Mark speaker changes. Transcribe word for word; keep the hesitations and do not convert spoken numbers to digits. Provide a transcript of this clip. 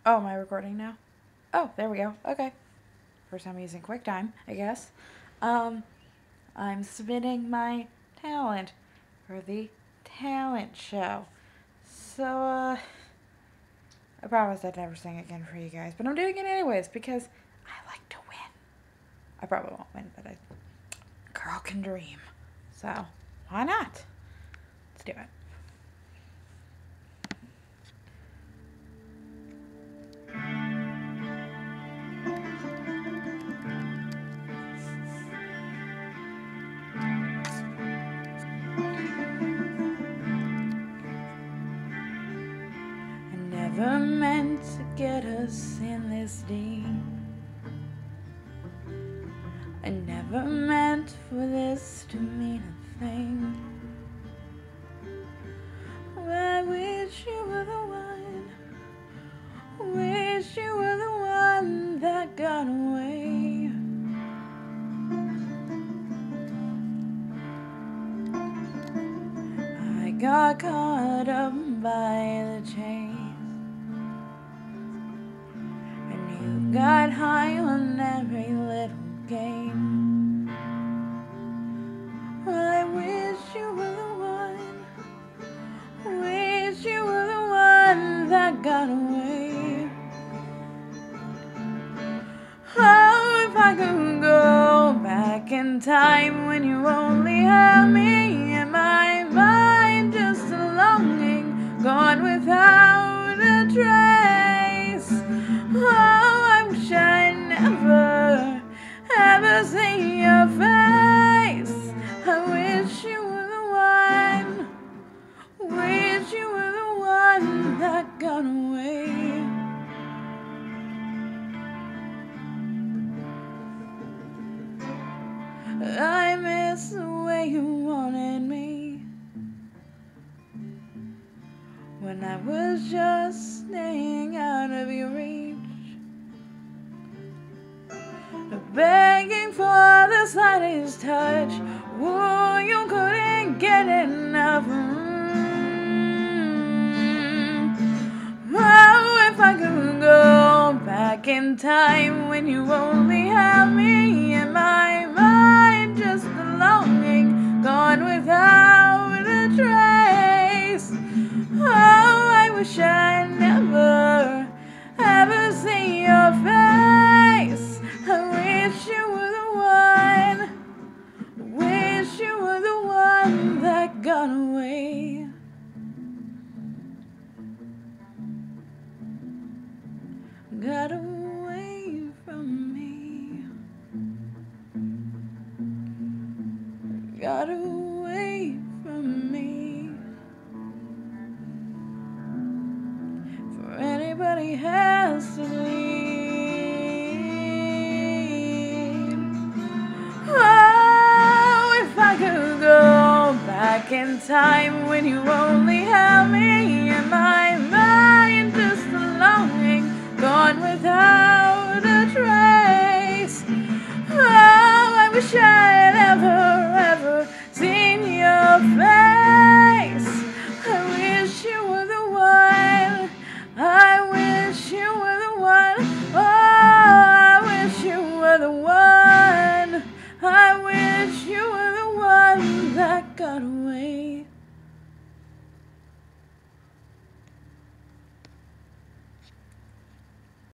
Speaker 1: Oh, am I recording now? Oh, there we go. Okay. First time using QuickTime, I guess. Um, I'm submitting my talent for the talent show. So, uh, I promise I'd never sing again for you guys, but I'm doing it anyways because I like to win. I probably won't win, but I, girl can dream. So, why not? Let's do it. I never meant to get us in this deep. I never meant for this to mean a thing. I wish you were the one. Wish you were the one that got away. I got caught up by the chase, and you got high on every little game. I wish you were the one. Wish you were the one that got away. Oh, if I could go back in time when you only had me in my mind, just a longing gone without a trace. Oh, I wish I'd never ever see your face. I wish you were the one. Wish you were the one that got away. I miss the way you wanted me when I was just staying out of your reach, begging for the slightest touch. Oh, you couldn't get enough. Oh, if I could go back in time when you only had me in my mind, just a longing gone without a trace. Oh, I wish I'd never ever see your face. I wish you were the one. Wish you were the one that got away. Got away from me. Got away from me. For anybody has to leave. Oh, if I could go back in time when you only had me